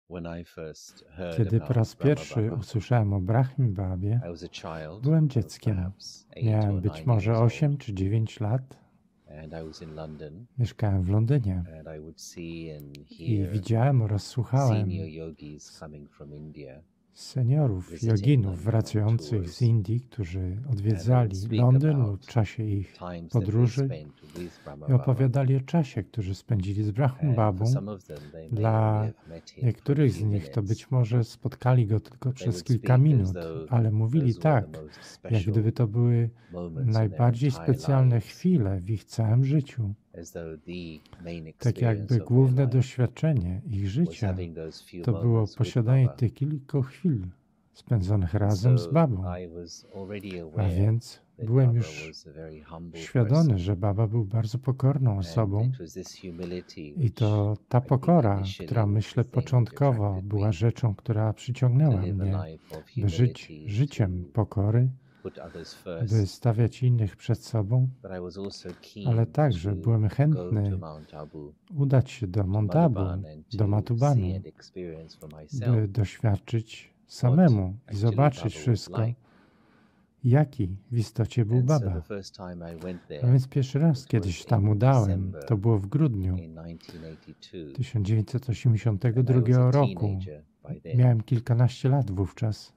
Kiedy po raz pierwszy usłyszałem o Brahmi Babie, byłem dzieckiem. Miałem być może 8 czy 9 lat. Mieszkałem w Londynie i widziałem oraz słuchałem seniorów, joginów wracających z Indii, którzy odwiedzali Londyn w czasie ich podróży i opowiadali o czasie, który spędzili z Brahma Babą. Dla niektórych z nich to być może spotkali go tylko przez kilka minut, ale mówili tak, jak gdyby to były najbardziej specjalne chwile w ich całym życiu. Tak jakby główne doświadczenie ich życia to było posiadanie tych kilku chwil spędzonych razem z Babą. A więc byłem już świadomy, że Baba był bardzo pokorną osobą i to ta pokora, która myślę początkowo była rzeczą, która przyciągnęła mnie, by żyć życiem pokory, by stawiać innych przed sobą, ale także byłem chętny udać się do Mount Abu, do Matubanu, by doświadczyć samemu i zobaczyć wszystko, jaki w istocie był Baba. A więc pierwszy raz kiedyś tam udałem, to było w grudniu 1982 roku. Miałem kilkanaście lat wówczas.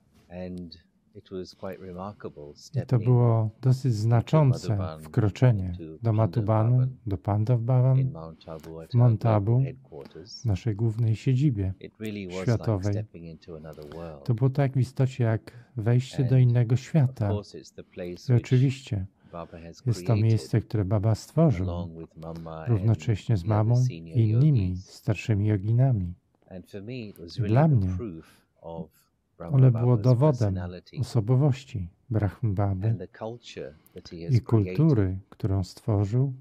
I to było dosyć znaczące wkroczenie do Matubanu, do Pandav Bhavan, w Mount Abu, naszej głównej siedzibie światowej. To było tak w istocie jak wejście do innego świata. I oczywiście jest to miejsce, które Baba stworzył, równocześnie z mamą i innymi starszymi joginami. Dla mnie one było dowodem osobowości Brahma Baby i kultury, którą stworzył,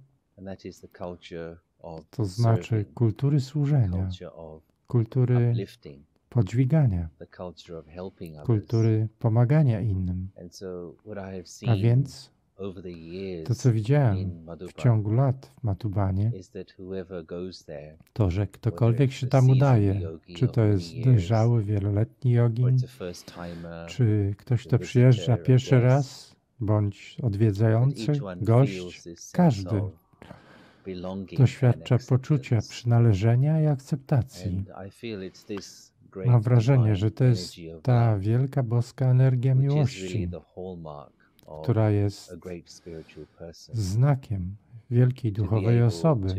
to znaczy kultury służenia, kultury podźwigania, kultury pomagania innym. A więc to, co widziałem w ciągu lat w Matubanie, to, że ktokolwiek się tam udaje, czy to jest dojrzały, wieloletni jogin, czy ktoś, kto przyjeżdża pierwszy raz, bądź odwiedzający, gość, każdy doświadcza poczucia przynależenia i akceptacji. Mam wrażenie, że to jest ta wielka boska energia miłości, która jest znakiem wielkiej duchowej osoby,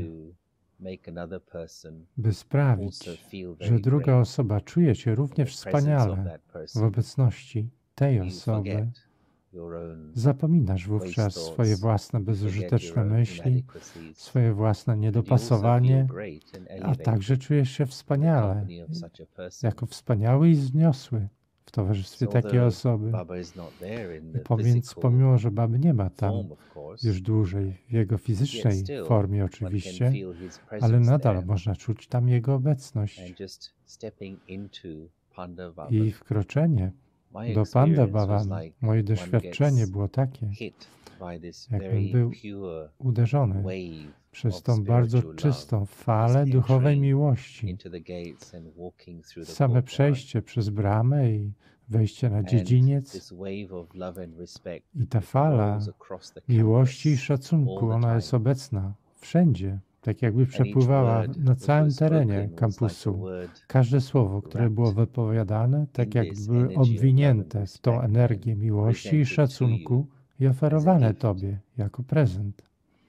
by sprawić, że druga osoba czuje się równie wspaniale w obecności tej osoby. Zapominasz wówczas swoje własne bezużyteczne myśli, swoje własne niedopasowanie, a także czujesz się wspaniale, jako wspaniały i wzniosły w towarzystwie takiej osoby. Więc pomimo, że Baby nie ma tam już dłużej w jego fizycznej formie oczywiście, ale nadal można czuć tam jego obecność. I wkroczenie do Pandav Bhavan, moje doświadczenie było takie, jakbym był uderzony przez tą bardzo czystą falę duchowej miłości. Same przejście przez bramę i wejście na dziedziniec i ta fala miłości i szacunku, ona jest obecna wszędzie, tak jakby przepływała na całym terenie kampusu. Każde słowo, które było wypowiadane, tak jakby były obwinięte w tą energię miłości i szacunku i oferowane Tobie jako prezent.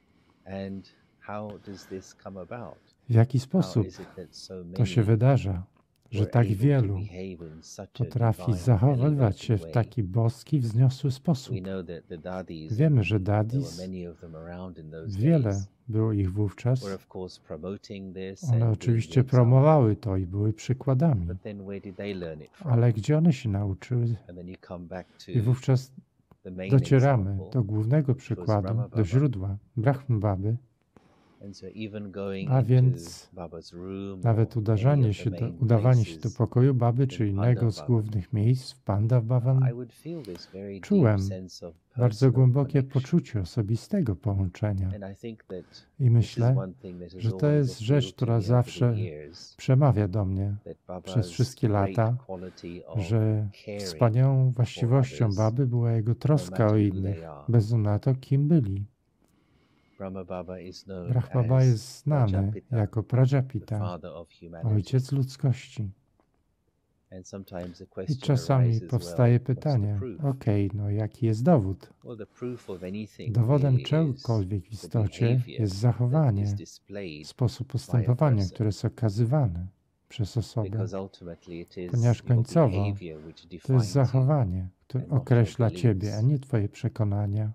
W jaki sposób to się wydarza, że tak wielu potrafi zachowywać się w taki boski, wzniosły sposób? Wiemy, że dadis, wiele było ich wówczas, one oczywiście promowały to i były przykładami, ale gdzie one się nauczyły? I wówczas docieramy do głównego przykładu, do źródła Brahma Baby, a więc nawet udawanie się do pokoju Baby czy innego z głównych miejsc w Pandav Bhavan, czułem bardzo głębokie poczucie osobistego połączenia. I myślę, że to jest rzecz, która zawsze przemawia do mnie przez wszystkie lata, że wspaniałą właściwością Baby była jego troska o innych, bez względu na to, kim byli. Brahma jest znany jako Prajapita, ojciec ludzkości. I czasami powstaje pytanie, no jaki jest dowód? Dowodem czegokolwiek w istocie jest zachowanie, sposób postępowania, które jest okazywane przez osobę, ponieważ końcowo to jest zachowanie, które określa Ciebie, a nie Twoje przekonania.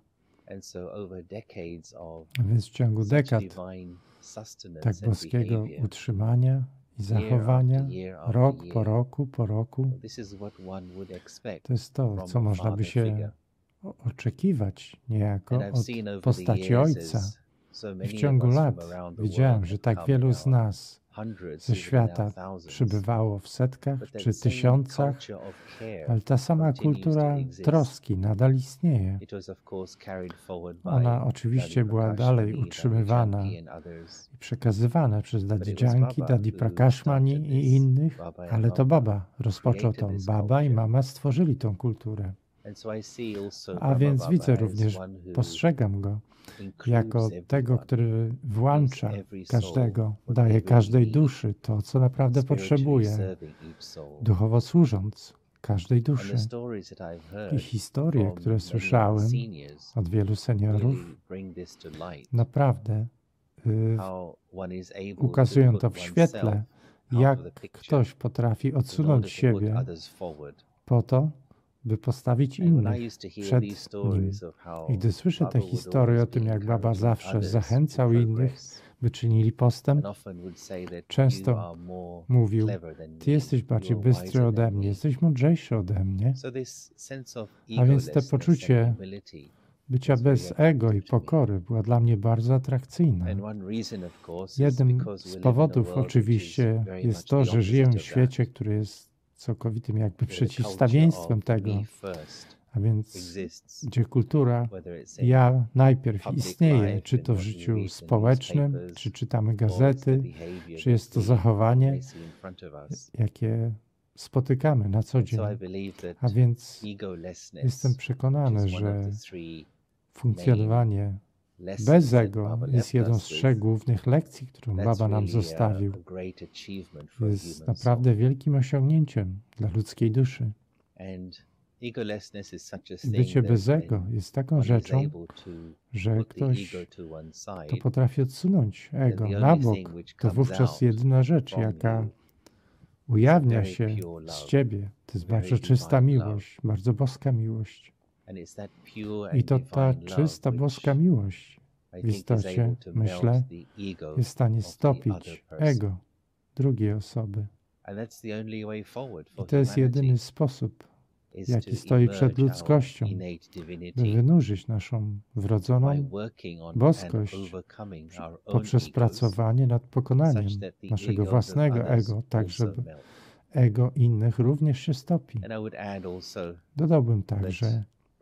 Więc w ciągu dekad tak boskiego utrzymania i zachowania, rok po roku, to jest to, co można by się oczekiwać niejako od postaci Ojca. I w ciągu lat widziałem, że tak wielu z nas ze świata przybywało w setkach czy tysiącach, ale ta sama kultura troski nadal istnieje. Ona oczywiście była dalej utrzymywana i przekazywana przez Daddy Janki, Daddy Prakashmani i innych, ale to Baba rozpoczął to. Baba i Mama stworzyli tą kulturę. A więc widzę również, postrzegam go jako tego, który włącza każdego, daje każdej duszy to, co naprawdę potrzebuje, duchowo służąc każdej duszy. I historie, które słyszałem od wielu seniorów, naprawdę ukazują to w świetle, jak ktoś potrafi odsunąć siebie po to, by postawić innych przed nim. I gdy słyszę te historie o tym, jak Baba zawsze zachęcał innych, by czynili postęp, często mówił, Ty jesteś bardziej bystry ode mnie, jesteś mądrzejszy ode mnie. A więc to poczucie bycia bez ego i pokory była dla mnie bardzo atrakcyjna. Jednym z powodów oczywiście jest to, że żyję w świecie, który jest całkowitym jakby przeciwstawieństwem tego, a więc gdzie kultura ja najpierw istnieje, czy to w życiu społecznym, czy czytamy gazety, czy jest to zachowanie, jakie spotykamy na co dzień. A więc jestem przekonany, że funkcjonowanie bez ego jest jedną z 3 głównych lekcji, którą Baba nam zostawił. Jest naprawdę wielkim osiągnięciem dla ludzkiej duszy. Bycie bez ego jest taką rzeczą, że ktoś to potrafi odsunąć ego na bok. To wówczas jedyna rzecz, jaka ujawnia się z Ciebie. To jest bardzo czysta miłość, bardzo boska miłość. I to ta czysta boska miłość w istocie, myślę, jest w stanie stopić ego drugiej osoby. I to jest jedyny sposób, jaki stoi przed ludzkością, by wynurzyć naszą wrodzoną boskość poprzez pracowanie nad pokonaniem naszego własnego ego, tak żeby ego innych również się stopi. Dodałbym także,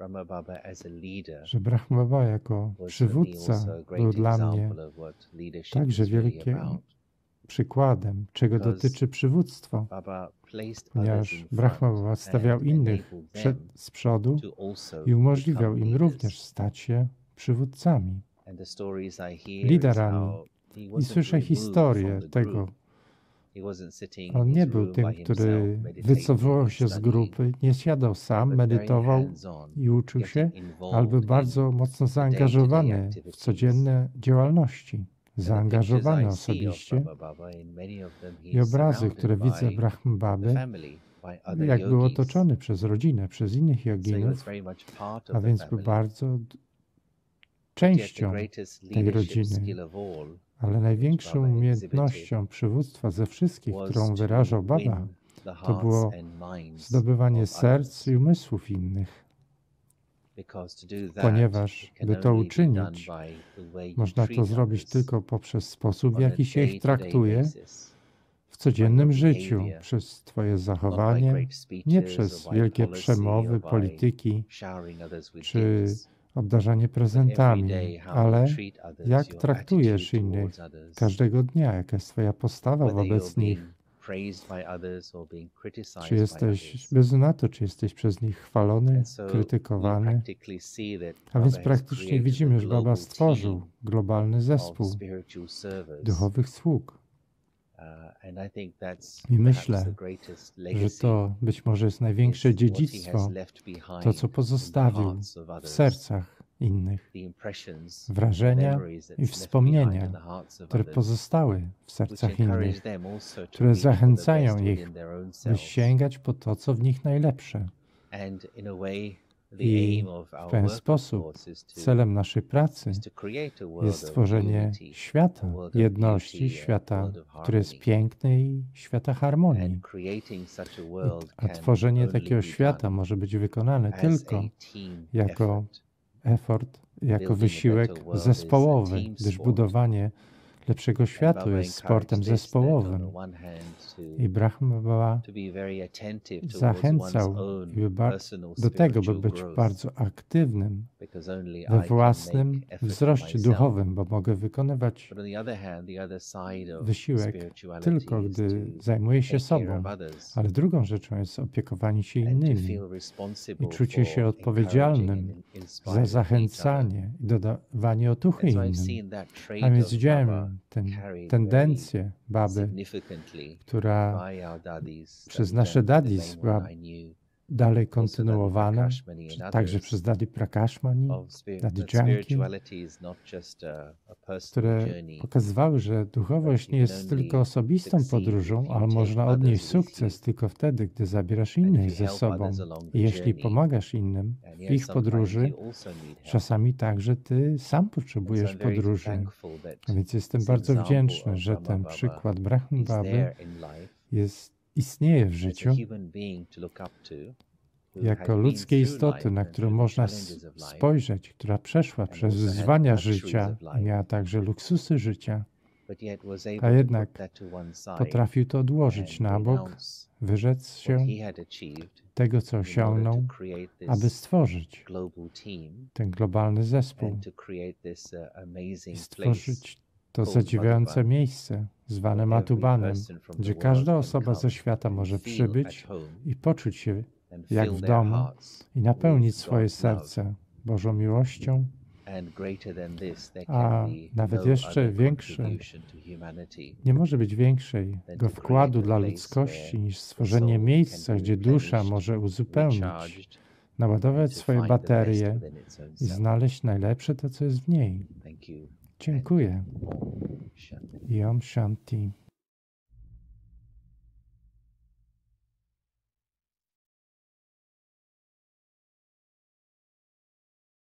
że Brahma Baba jako przywódca był dla mnie także wielkim przykładem, czego dotyczy przywództwo, ponieważ Brahma Baba stawiał innych z przodu i umożliwiał im również stać się przywódcami, liderami. I słyszę historię tego. On nie był tym, który wycofywał się z grupy, nie siadał sam, medytował i uczył się, ale był bardzo mocno zaangażowany w codzienne działalności, zaangażowany osobiście. I obrazy, które widzę Brahma Baby, jak był otoczony przez rodzinę, przez innych joginów, a więc był bardzo częścią tej rodziny. Ale największą umiejętnością przywództwa ze wszystkich, którą wyrażał Baba, to było zdobywanie serc i umysłów innych. Ponieważ, by to uczynić, można to zrobić tylko poprzez sposób, w jaki się ich traktuje w codziennym życiu, przez Twoje zachowanie, nie przez wielkie przemowy, polityki, czy obdarzanie prezentami, ale jak traktujesz innych każdego dnia, jaka jest twoja postawa wobec nich. Czy jesteś, bez względu na to, czy jesteś przez nich chwalony, krytykowany. A więc praktycznie widzimy, że Baba stworzył globalny zespół duchowych sług. I myślę, że to być może jest największe dziedzictwo, to co pozostawił w sercach innych, wrażenia i wspomnienia, które pozostały w sercach innych, które zachęcają ich, by sięgać po to, co w nich najlepsze. I w ten sposób celem naszej pracy jest stworzenie świata, jedności, świata, który jest piękny i świata harmonii. A tworzenie takiego świata może być wykonane tylko jako effort, jako wysiłek zespołowy, gdyż budowanie lepszego świata jest sportem zespołowym. I Brahma Baba zachęcał do tego, by być bardzo aktywnym we własnym wzroście duchowym, bo mogę wykonywać wysiłek tylko, gdy zajmuję się sobą. Ale drugą rzeczą jest opiekowanie się innymi i czucie się odpowiedzialnym za zachęcanie i dodawanie otuchy innym. A więc widziałem tendencję Baby, która przez nasze daddies była dalej kontynuowana, także przez Daddy Prakashmani, Daddy Janki, które pokazywały, że duchowość nie jest tylko osobistą podróżą, ale można odnieść sukces tylko wtedy, gdy zabierasz innych ze sobą. I jeśli pomagasz innym w ich podróży, czasami także ty sam potrzebujesz podróży. A więc jestem bardzo wdzięczny, że ten przykład Brahma Baby istnieje w życiu jako ludzkie istoty, na którą można spojrzeć, która przeszła przez wyzwania życia i miała także luksusy życia, a jednak potrafił to odłożyć na bok, wyrzec się tego, co osiągnął, aby stworzyć ten globalny zespół i stworzyć to zadziwiające miejsce, zwane Madhubanem, gdzie każda osoba ze świata może przybyć i poczuć się jak w domu i napełnić swoje serce Bożą miłością, a nawet jeszcze większe, nie może być większego wkładu dla ludzkości niż stworzenie miejsca, gdzie dusza może uzupełnić, naładować swoje baterie i znaleźć najlepsze to, co jest w niej. Dziękuję. I Om Shanti.